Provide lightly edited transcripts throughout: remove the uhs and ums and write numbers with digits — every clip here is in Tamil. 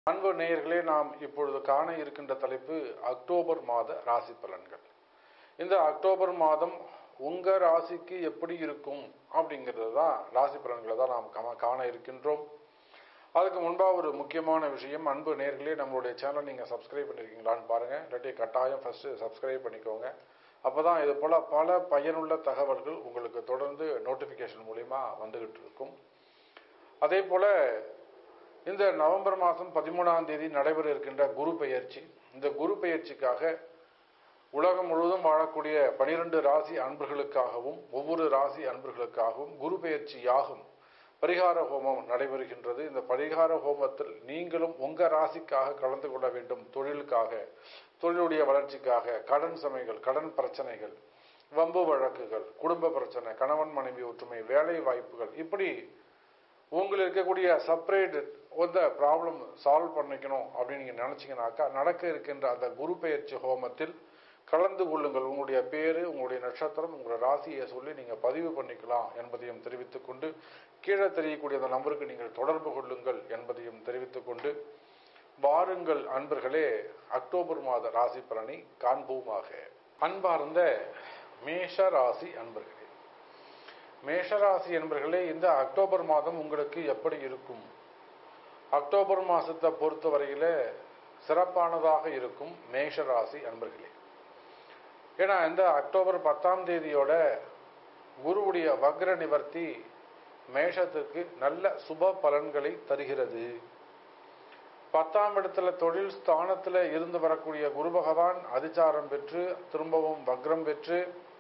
அன்பு நேயர்களே, நாம் இப்பொழுது காண இருக்கின்ற தலைப்பு அக்டோபர் மாத ராசி பலன்கள். இந்த அக்டோபர் மாதம் உங்க ராசிக்கு எப்படி இருக்கும் அப்படிங்கிறது தான் ராசி பலன்களை தான் நாம் காண இருக்கின்றோம். அதுக்கு முன்பாக ஒரு முக்கியமான விஷயம், அன்பு நேயர்களே, நம்மளுடைய சேனல் நீங்கள் சப்ஸ்கிரைப் பண்ணியிருக்கீங்களான்னு பாருங்கள். இல்லாட்டி கட்டாயம் ஃபஸ்ட்டு சப்ஸ்கிரைப் பண்ணிக்கோங்க. அப்போ தான் இது போல் பல பயனுள்ள தகவல்கள் உங்களுக்கு தொடர்ந்து நோட்டிஃபிகேஷன் மூலிமா வந்துகிட்டு இருக்கும். அதே போல் இந்த நவம்பர் மாதம் 13ஆம் தேதி நடைபெற இருக்கின்ற குரு பெயர்ச்சி, இந்த குரு பெயர்ச்சிக்காக உலகம் முழுவதும் வாழக்கூடிய 12 ராசி அன்பர்களுக்காகவும் ஒவ்வொரு ராசி அன்பர்களுக்காகவும் குரு பெயர்ச்சி யாகம் பரிகார ஹோமம் நடைபெறுகின்றது. இந்த பரிகார ஹோமத்தில் நீங்களும் உங்க ராசிக்காக கலந்து கொள்ள வேண்டும். தொழிலுக்காக, தொழிலுடைய வளர்ச்சிக்காக, கடன் சுமைகள், கடன் பிரச்சனைகள், வம்பு வழக்குகள், குடும்ப பிரச்சனை, கணவன் மனைவி ஒற்றுமை, வேலை வாய்ப்புகள், இப்படி உங்களுக்கு இருக்கக்கூடிய செப்பரேட் அந்த ப்ராப்ளம் சால்வ் பண்ணிக்கணும் அப்படின்னு நீங்கள் நினச்சிங்கனாக்கா நடக்க இருக்கின்ற அந்த குரு பெயர்ச்சி ஹோமத்தில் கலந்து கொள்ளுங்கள். உங்களுடைய பேரு, உங்களுடைய நட்சத்திரம், உங்களுடைய ராசியை சொல்லி நீங்கள் பதிவு பண்ணிக்கலாம் என்பதையும் தெரிவித்துக் கொண்டு, கீழே தெரியக்கூடிய அந்த நம்பருக்கு நீங்கள் தொடர்பு கொள்ளுங்கள் என்பதையும் தெரிவித்துக் கொண்டு, வாருங்கள் அன்பர்களே, அக்டோபர் மாத ராசி பலனை காண்போமாக. அன்பார்ந்த மேஷ ராசி அன்பர்களே, மேஷராசி என்பர்களே, இந்த அக்டோபர் மாதம் உங்களுக்கு எப்படி இருக்கும்? அக்டோபர் மாதத்தை பொறுத்தவரையில சிறப்பானதாக இருக்கும் மேஷராசி அன்பர்களே. ஏன்னா இந்த அக்டோபர் 10ஆம் தேதியோட குருவுடைய வக்ர நிவர்த்தி மேஷத்துக்கு நல்ல சுப பலன்களை தருகிறது. 10ஆம் இடத்துல தொழில் ஸ்தானத்தில் இருந்து வரக்கூடிய குரு பகவான் அதிச்சாரம் பெற்று திரும்பவும் வக்ரம் பெற்று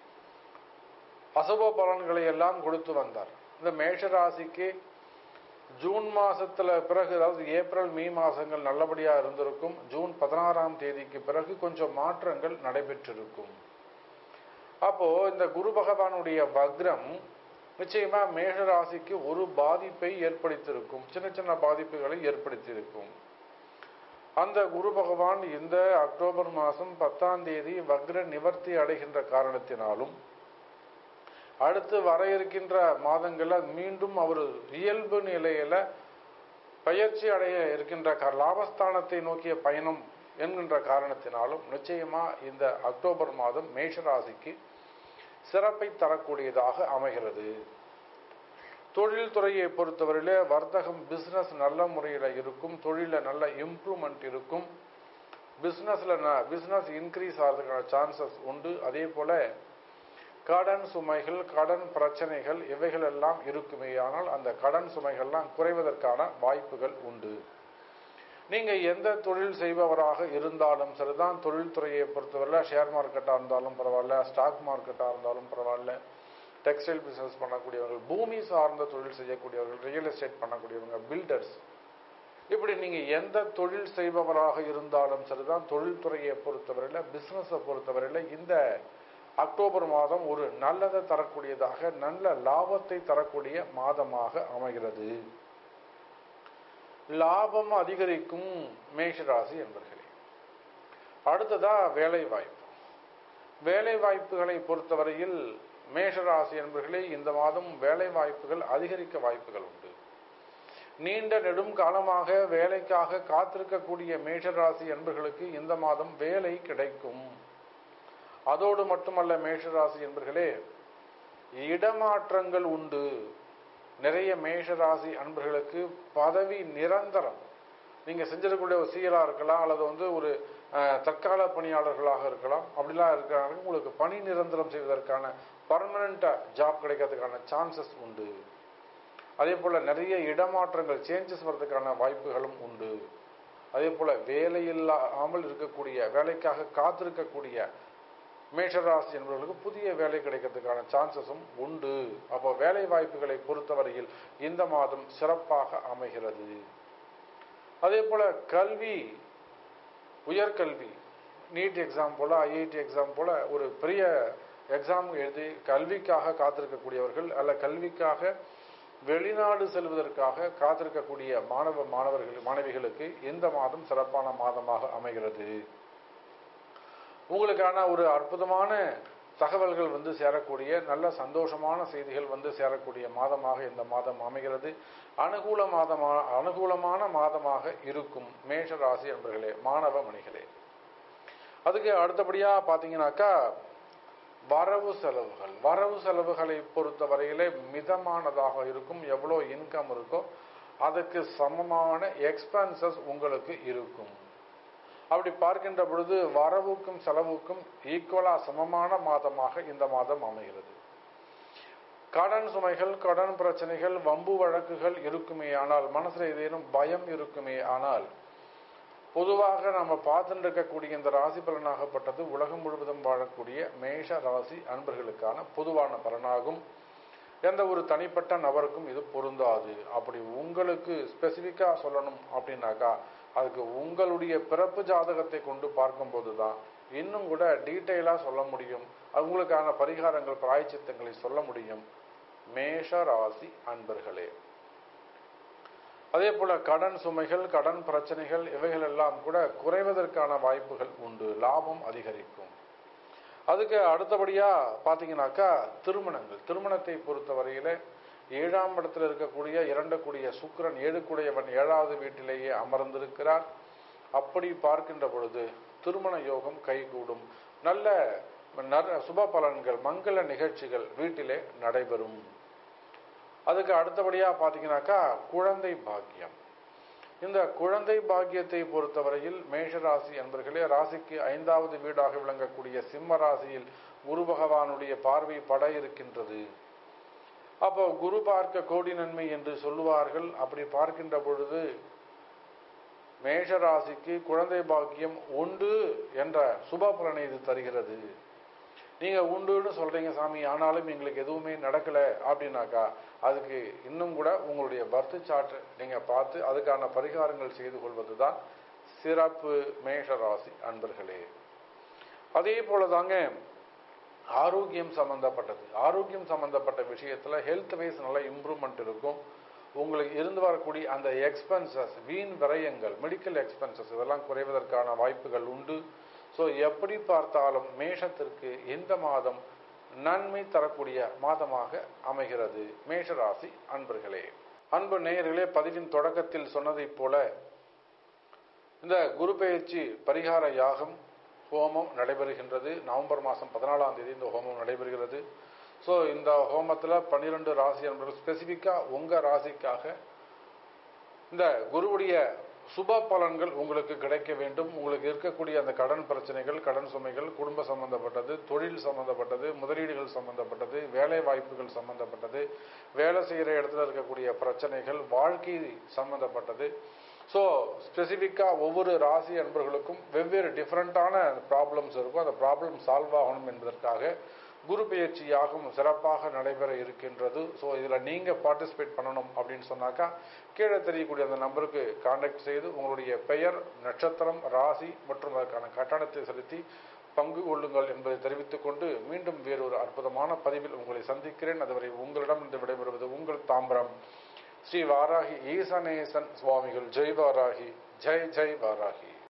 அசுப பலன்களை எல்லாம் கொடுத்து வந்தார். இந்த மேஷராசிக்கு ஜூன் மாசத்துல பிறகு, அதாவது ஏப்ரல் மே மாசங்கள் நல்லபடியா இருந்திருக்கும். ஜூன் 16ஆம் தேதிக்கு பிறகு கொஞ்சம் மாற்றங்கள் நடைபெற்றிருக்கும். அப்போ இந்த குரு பகவானுடைய வக்ரம் நிச்சயமா மேஷராசிக்கு ஒரு பாதிப்பை ஏற்படுத்தியிருக்கும், சின்ன சின்ன பாதிப்புகளை ஏற்படுத்தியிருக்கும். அந்த குரு பகவான் இந்த அக்டோபர் மாதம் 10ஆம் தேதி வக்ர நிவர்த்தி அடைகின்ற காரணத்தினாலும் அடுத்து வர இருக்கின்ற மாதங்கள்ல மீண்டும் அவர் இயல்பு நிலையில பயிற்சி அடைய இருக்கின்ற லாபஸ்தானத்தை நோக்கிய பயணம் என்கின்ற காரணத்தினாலும் நிச்சயமா இந்த அக்டோபர் மாதம் மேஷராசிக்கு சிறப்பை தரக்கூடியதாக அமைகிறது. தொழில் துறையை பொறுத்தவரையிலே வர்த்தகம், பிசினஸ் நல்ல முறையில் இருக்கும். தொழில நல்ல இம்ப்ரூவ்மெண்ட் இருக்கும். பிசினஸ் இன்க்ரீஸ் ஆகிறதுக்கான சான்சஸ் உண்டு. அதே போல கடன் சுமைகள், கடன் பிரச்சனைகள் இவைகள் எல்லாம் இருக்குமே, ஆனால் அந்த கடன் சுமைகள்லாம் குறைவதற்கான வாய்ப்புகள் உண்டு. நீங்க எந்த தொழில் செய்பவராக இருந்தாலும் சரிதான், தொழில்துறையை பொறுத்தவரை ஷேர் மார்க்கெட்டாக இருந்தாலும் பரவாயில்ல, ஸ்டாக் மார்க்கெட்டாக இருந்தாலும் பரவாயில்ல, டெக்ஸ்டைல் பிசினஸ் பண்ணக்கூடியவர்கள், பூமி சார்ந்த தொழில் செய்யக்கூடியவர்கள், ரியல் எஸ்டேட் பண்ணக்கூடியவங்க, பில்டர்ஸ், இப்படி நீங்க எந்த தொழில் செய்பவராக இருந்தாலும் சரிதான், தொழில்துறையை பொறுத்தவரையில, பிசினஸை பொறுத்தவரையில இந்த அக்டோபர் மாதம் ஒரு நல்லதை தரக்கூடியதாக, நல்ல லாபத்தை தரக்கூடிய மாதமாக அமைகிறது. லாபம் அதிகரிக்கும் மேஷராசி என்பர்களே. அடுத்ததா வேலை வாய்ப்பு. வேலை வாய்ப்புகளை பொறுத்தவரையில் மேஷராசி என்பர்களே, இந்த மாதம் வேலை வாய்ப்புகள் அதிகரிக்க வாய்ப்புகள் உண்டு. நீண்ட நெடும் காலமாக வேலைக்காக காத்திருக்கக்கூடிய மேஷராசி என்பர்களுக்கு இந்த மாதம் வேலை கிடைக்கும். அதோடு மட்டுமல்ல மேஷராசி என்பர்களே, இடமாற்றங்கள் உண்டு. நிறைய மேஷராசி அன்பர்களுக்கு பதவி நிரந்தரம், நீங்க செஞ்சிடக்கூடிய ஒரு சீலா இருக்கலாம், அல்லது ஒரு தற்கால பணியாளர்களாக இருக்கலாம், அப்படிலாம் இருக்கிறாங்க. உங்களுக்கு பணி நிரந்தரம் செய்வதற்கான பர்மனண்டா ஜாப் கிடைக்கிறதுக்கான சான்சஸ் உண்டு. அதே போல நிறைய இடமாற்றங்கள், சேஞ்சஸ் வர்றதுக்கான வாய்ப்புகளும் உண்டு. அதே போல வேலையில்லாமல் இருக்கக்கூடிய, வேலைக்காக காத்திருக்கக்கூடிய மேஷராசி என்பவர்களுக்கு புதிய வேலை கிடைக்கிறதுக்கான சான்சஸும் உண்டு. அப்போ வேலை வாய்ப்புகளை பொறுத்தவரையில் இந்த மாதம் சிறப்பாக அமைகிறது. அதே போல கல்வி, உயர்கல்வி, நீட் எக்ஸாம் போல, ஐஐடி எக்ஸாம் போல ஒரு பெரிய எக்ஸாம் எழுதி கல்விக்காக காத்திருக்கக்கூடியவர்கள், அல்ல கல்விக்காக வெளிநாடு செல்வதற்காக காத்திருக்கக்கூடிய மாணவிகளுக்கு இந்த மாதம் சிறப்பான மாதமாக அமைகிறது. உங்களுக்கான ஒரு அற்புதமான தகவல்கள் வந்து சேரக்கூடிய நல்ல சந்தோஷமான செய்திகள் வந்து சேரக்கூடிய மாதமாக இந்த மாதம் அமைகிறது. அனுகூலமான மாதமாக இருக்கும் மேஷ ராசி என்பர்களே, மாணவ மணிகளே. அதுக்கு அடுத்தபடியா பாத்தீங்கன்னாக்கா வரவு செலவுகளை பொறுத்த வரையிலே மிதமானதாக இருக்கும். எவ்வளோ இன்கம் இருக்கோ அதுக்கு சமமான எக்ஸ்பென்சஸ் உங்களுக்கு இருக்கும். அப்படி பார்க்கின்ற பொழுது வரவுக்கும் செலவுக்கும் ஈக்குவலா சமமான மாதமாக இந்த மாதம் அமைகிறது. கடன் சுமைகள், கடன் பிரச்சனைகள், வம்பு வழக்குகள் இருக்குமே ஆனால், மனசுல ஏதேனும் பயம் இருக்குமே ஆனால், பொதுவாக நம்ம பார்த்துட்டு இருக்கக்கூடிய இந்த ராசி பலனாகப்பட்டது உலகம் முழுவதும் வாழக்கூடிய மேஷ ராசி அன்பர்களுக்கான பொதுவான பலனாகும். எந்த ஒரு தனிப்பட்ட நபருக்கும் இது பொருந்தாது. அப்படி உங்களுக்கு ஸ்பெசிபிக்கா சொல்லணும் அப்படின்னாக்கா அதுக்கு உங்களுடைய பிறப்பு ஜாதகத்தை கொண்டு பார்க்கும்போது தான் இன்னும் கூட டீட்டெயிலா சொல்ல முடியும். அவங்களுக்கான பரிகாரங்கள், பிராயச்சித்தங்களை சொல்ல முடியும். மேஷ ராசி அன்பர்களே, அதே போல கடன் சுமைகள், கடன் பிரச்சனைகள் இவைகள் எல்லாம் கூட குறைவதற்கான வாய்ப்புகள் உண்டு. லாபம் அதிகரிக்கும். அதுக்கு அடுத்தபடியா பாத்தீங்கன்னாக்கா திருமணத்தை பொறுத்தவரையில 7ஆம் இடத்துல இருக்கக்கூடிய 2 சுக்கிரன் 7 7வது வீட்டிலேயே அமர்ந்திருக்கிறார். அப்படி பார்க்கின்ற பொழுது திருமண யோகம் கைகூடும். நல்ல சுப பலன்கள், மங்கள நிகழ்ச்சிகள் வீட்டிலே நடைபெறும். அதுக்கு அடுத்தபடியா பாத்தீங்கன்னாக்கா குழந்தை பாக்கியம். இந்த குழந்தை பாக்கியத்தை பொறுத்தவரையில் மேஷராசி என்பர்களே, ராசிக்கு 5வது வீடாக விளங்கக்கூடிய சிம்ம ராசியில் குரு பகவானுடைய பார்வை பட இருக்கின்றது. அப்போ குரு பார்க்க கோடி நன்மை என்று சொல்லுவார்கள். அப்படி பார்க்கின்ற பொழுது மேஷராசிக்கு குழந்தை பாக்கியம் உண்டு என்ற சுப பலனை இது தருகிறது. நீங்க உண்டுன்னு சொல்றீங்க சாமி, ஆனாலும் எங்களுக்கு எதுவுமே நடக்கல அப்படின்னாக்கா அதுக்கு இன்னும் கூட உங்களுடைய பர்த் சார்ட் நீங்க பார்த்து அதுக்கான பரிகாரங்கள் செய்து கொள்வதுதான் சிறப்பு மேஷராசி அன்பர்களே. அதே போலதாங்க ஆரோக்கியம் சம்பந்தப்பட்ட விஷயத்துல ஹெல்த் வைஸ் நல்ல இம்ப்ரூவ்மெண்ட் இருக்கும். உங்களுக்கு இருந்து வரக்கூடிய அந்த எக்ஸ்பென்சஸ், வீண் விரயங்கள், மெடிக்கல் எக்ஸ்பென்சஸ் இதெல்லாம் குறைவதற்கான வாய்ப்புகள் உண்டு. ஸோ எப்படி பார்த்தாலும் மேஷத்திற்கு இந்த மாதம் நன்மை தரக்கூடிய மாதமாக அமைகிறது மேஷராசி அன்பர்களே. அன்பு நேயர்களே, பதிவின் தொடக்கத்தில் சொன்னதைப் போல இந்த குரு பெயர்ச்சி பரிகார யாகம் ஹோமம் நடைபெறுகின்றது. நவம்பர் மாதம் 14ஆம் தேதி இந்த ஹோமம் நடைபெறுகிறது. ஸோ இந்த ஹோமத்தில் 12 ராசி அன்பர்கள் ஸ்பெசிஃபிக்கா உங்க ராசிக்காக இந்த குருவுடைய சுப பலன்கள் உங்களுக்கு கிடைக்க வேண்டும். உங்களுக்கு இருக்கக்கூடிய அந்த கடன் பிரச்சனைகள், கடன் சுமைகள், குடும்ப சம்பந்தப்பட்டது, தொழில் சம்பந்தப்பட்டது, முதலீடுகள் சம்பந்தப்பட்டது, வேலை வாய்ப்புகள் சம்பந்தப்பட்டது, வேலை செய்கிற இடத்துல இருக்கக்கூடிய பிரச்சனைகள், வாழ்க்கை சம்பந்தப்பட்டது. ஸோ ஸ்பெசிஃபிக்கா ஒவ்வொரு ராசி அன்பர்களுக்கும் வெவ்வேறு டிஃப்ரெண்டான ப்ராப்ளம்ஸ் இருக்கும். அந்த ப்ராப்ளம் சால்வ் ஆகணும் என்பதற்காக குரு பெயர்ச்சி யாகம் சிறப்பாக நடைபெற இருக்கின்றது. ஸோ இதில் நீங்கள் பார்ட்டிசிபேட் பண்ணணும் அப்படின்னு சொன்னாக்கா கீழே தெரியக்கூடிய அந்த நம்பருக்கு கான்டாக்ட் செய்து உங்களுடைய பெயர், நட்சத்திரம், ராசி மற்றும் அதற்கான கட்டணத்தை செலுத்தி பங்கு கொள்ளுங்கள் என்பதை தெரிவித்துக் கொண்டு மீண்டும் வேறொரு அற்புதமான பதிவில் உங்களை சந்திக்கிறேன். அதுவரை உங்களிடம் இருந்து விடைபெறுவது உங்கள் தாம்பரம் ஸ்ரீ வாராகி ஈசனேசன் சுவாமிகள். ஜெய் வாராகி, ஜெய் ஜெய் வாராகி.